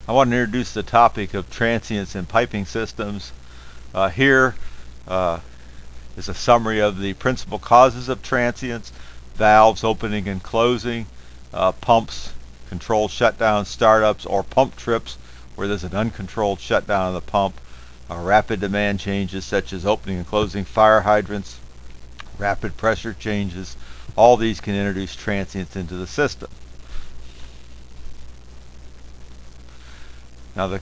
I want to introduce the topic of transients in piping systems. Here is a summary of the principal causes of transients: valves opening and closing, pumps, controlled shutdowns, startups, or pump trips where there's an uncontrolled shutdown of the pump, rapid demand changes such as opening and closing fire hydrants, rapid pressure changes. All these can introduce transients into the system. Now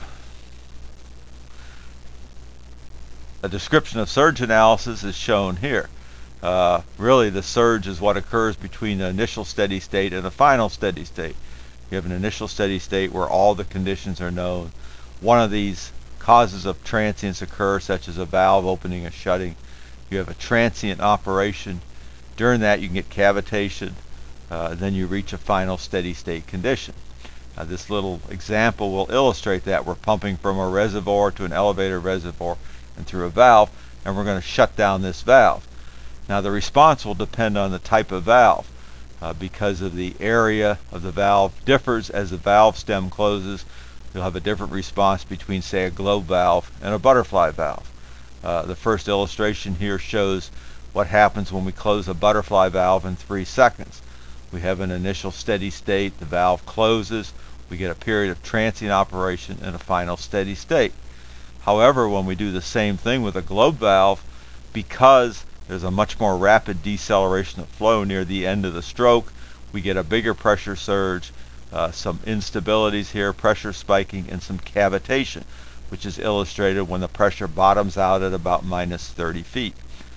a description of surge analysis is shown here. Really, the surge is what occurs between the initial steady state and the final steady state. You have an initial steady state where all the conditions are known. One of these causes of transients occur, such as a valve opening and shutting. You have a transient operation. During that, you can get cavitation. Then you reach a final steady state condition. This little example will illustrate that. We're pumping from a reservoir to an elevator reservoir and through a valve, and we're going to shut down this valve. Now the response will depend on the type of valve. Because of the area of the valve differs as the valve stem closes, you'll have a different response between, say, a globe valve and a butterfly valve. The first illustration here shows what happens when we close a butterfly valve in 3 seconds. We have an initial steady state, the valve closes, we get a period of transient operation and a final steady state. However, when we do the same thing with a globe valve, because there's a much more rapid deceleration of flow near the end of the stroke, we get a bigger pressure surge, some instabilities here, pressure spiking, and some cavitation, which is illustrated when the pressure bottoms out at about minus 30 feet.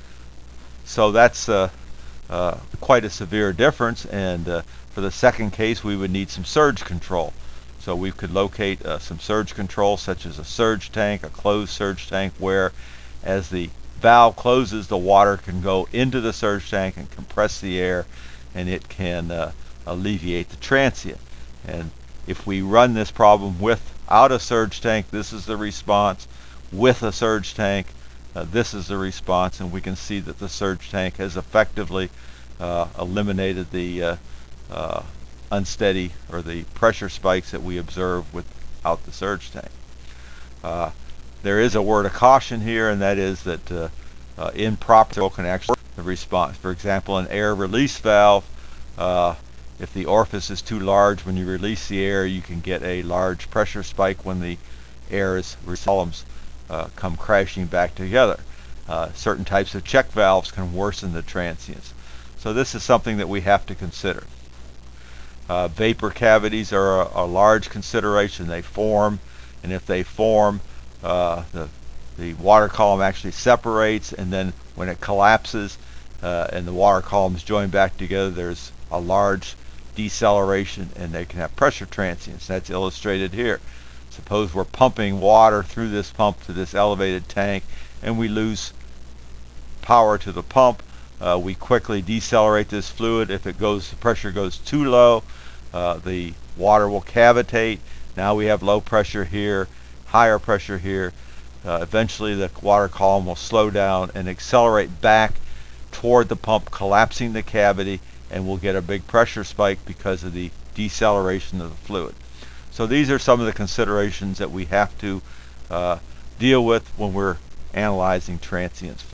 So that's quite a severe difference, and for the second case we would need some surge control. So we could locate some surge control, such as a surge tank, a closed surge tank, where as the valve closes, the water can go into the surge tank and compress the air, and it can alleviate the transient. And if we run this problem without a surge tank, this is the response. With a surge tank, this is the response, and we can see that the surge tank has effectively eliminated the unsteady or the pressure spikes that we observe without the surge tank. There is a word of caution here, and that is that improper can actually the response. For example, an air release valve, if the orifice is too large, when you release the air, you can get a large pressure spike when the air is columns come crashing back together. Certain types of check valves can worsen the transients. So this is something that we have to consider. Vapor cavities are a large consideration. They form, and if they form, the water column actually separates, and then when it collapses and the water columns join back together, there's a large deceleration, and they can have pressure transients. That's illustrated here. Suppose we're pumping water through this pump to this elevated tank, and we lose power to the pump. We quickly decelerate this fluid. If the pressure goes too low, the water will cavitate. Now we have low pressure here, higher pressure here. Eventually the water column will slow down and accelerate back toward the pump, collapsing the cavity, and we'll get a big pressure spike because of the deceleration of the fluid. So these are some of the considerations that we have to deal with when we're analyzing transients.